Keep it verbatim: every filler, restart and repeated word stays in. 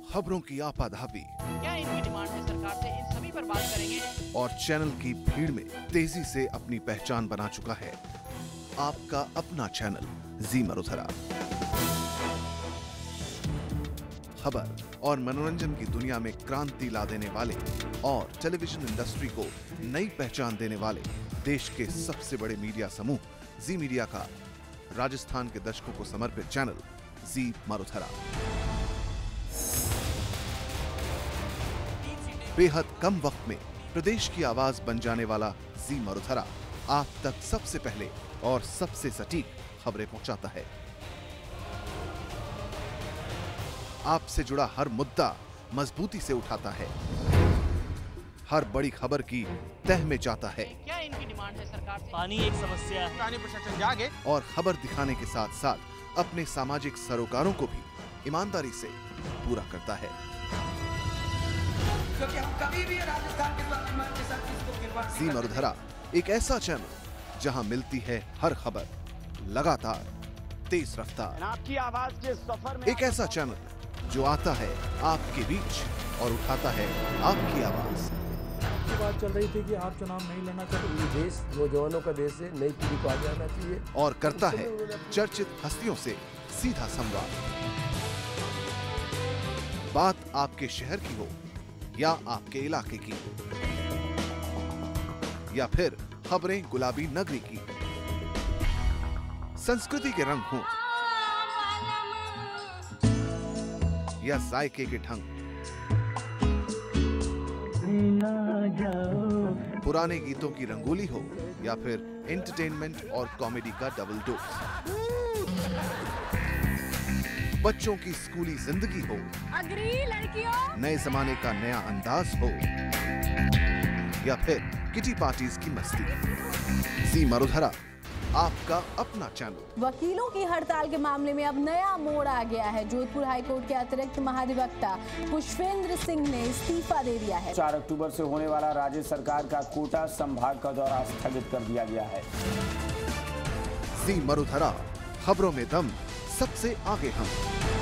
खबरों की आपाधापी, क्या इनकी डिमांड है सरकार से, इन सभी पर बात करेंगे। और चैनल की भीड़ में तेजी से अपनी पहचान बना चुका है आपका अपना चैनल जी मरुधरा। खबर और मनोरंजन की दुनिया में क्रांति ला देने वाले और टेलीविजन इंडस्ट्री को नई पहचान देने वाले देश के सबसे बड़े मीडिया समूह जी मीडिया का राजस्थान के दर्शकों को समर्पित चैनल जी मरुधरा। बेहद कम वक्त में प्रदेश की आवाज बन जाने वाला जी मरुधरा आप तक सबसे पहले और सबसे सटीक खबरें पहुंचाता है। आपसे जुड़ा हर मुद्दा मजबूती से उठाता है, हर बड़ी खबर की तह में जाता है। क्या इनकी डिमांड है सरकार से? पानी एक समस्या है। पानी प्रशासन जागे और खबर दिखाने के साथ साथ अपने सामाजिक सरोकारों को भी ईमानदारी से पूरा करता है। क्योंकि हम कभी भी राजस्थान के स्वाभिमान के साथ इसको खिलवाड़ नहीं जी करते। मरुधरा एक ऐसा चैनल जहां मिलती है हर खबर लगातार तेज रफ्तार। आपकी आवाज के सफर में एक ऐसा चैनल जो आता है आपके बीच और उठाता है आपकी आवाज। बात चल रही थी कि आप चुनाव नहीं लड़ना चाहते। ये देश नौजवानों का देश है, नई पीढ़ी को आगे आना चाहिए और करता है चर्चित हस्तियों से सीधा संवाद। बात आपके शहर की हो या आपके इलाके की, या फिर खबरें गुलाबी नगरी की, संस्कृति के रंग हों या जायके के ढंग, पुराने गीतों की रंगोली हो या फिर एंटरटेनमेंट और कॉमेडी का डबल डोज, बच्चों की स्कूली जिंदगी हो, अग्री लड़कियों, नए जमाने का नया अंदाज हो या फिर किटी पार्टीज की मस्ती, जी मरुधरा आपका अपना चैनल। वकीलों की हड़ताल के मामले में अब नया मोड़ आ गया है। जोधपुर हाईकोर्ट के अतिरिक्त महाधिवक्ता पुष्पेंद्र सिंह ने इस्तीफा दे दिया है। चार अक्टूबर से होने वाला राज्य सरकार का कोटा संभाग का दौरा स्थगित कर दिया गया है। जी मरुधरा, खबरों में दम, सबसे आगे हम।